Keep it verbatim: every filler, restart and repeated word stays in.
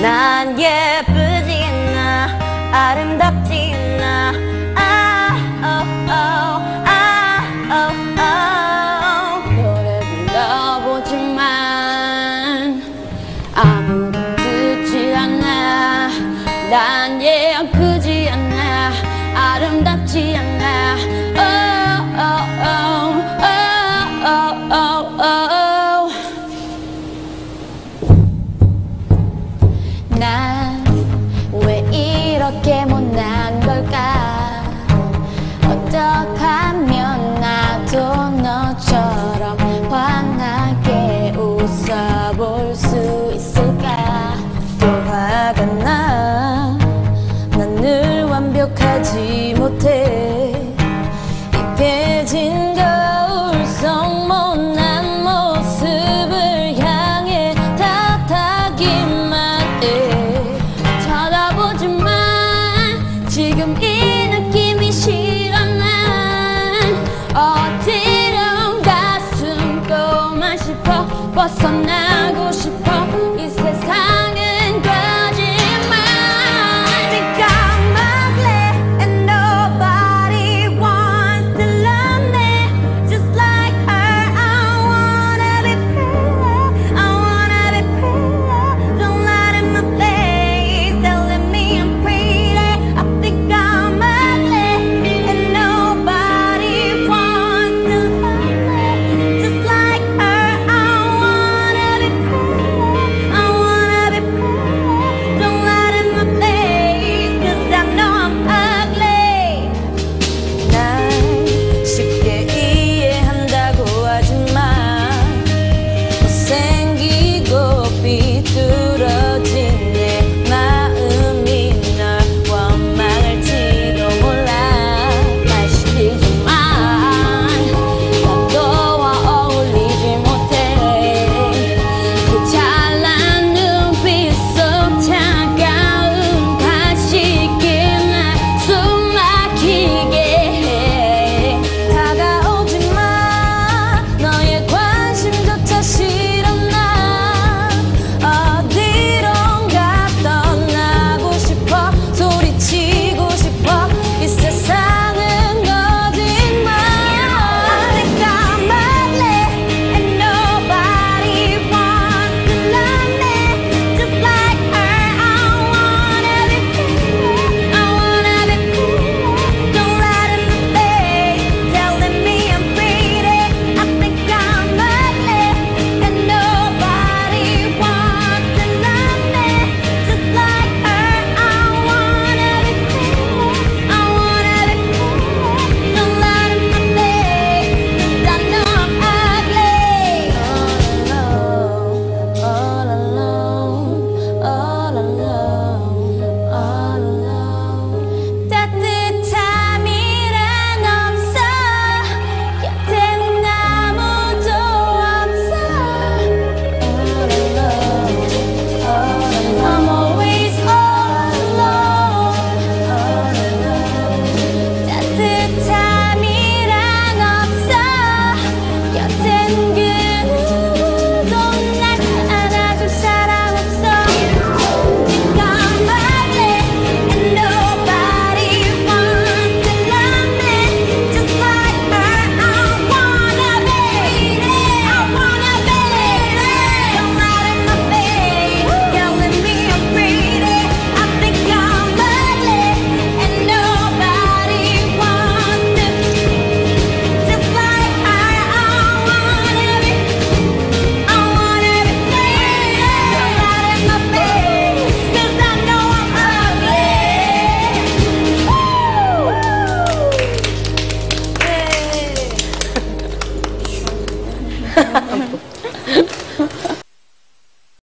난 예쁘지 않아 아름답지 않아 아, oh, oh, 아, oh, oh. 노래 불러보지만 아무도 듣지 않아. 난 예쁘지 않아 아름답지 않아 oh, oh, oh, oh, oh, oh, oh. 난 왜 이렇게 못난 걸까? 어떡하면 나도 너처럼 환하게 웃어볼 수 있을까? 또 화가 나. 난 늘 완벽하지 못해. 입혀진 거울 속 못난 모습을 향해 탓하기만 해. 쳐다보지만 지금 이 느낌이 싫어. 난 어디론가 숨고만 싶어. 벗어나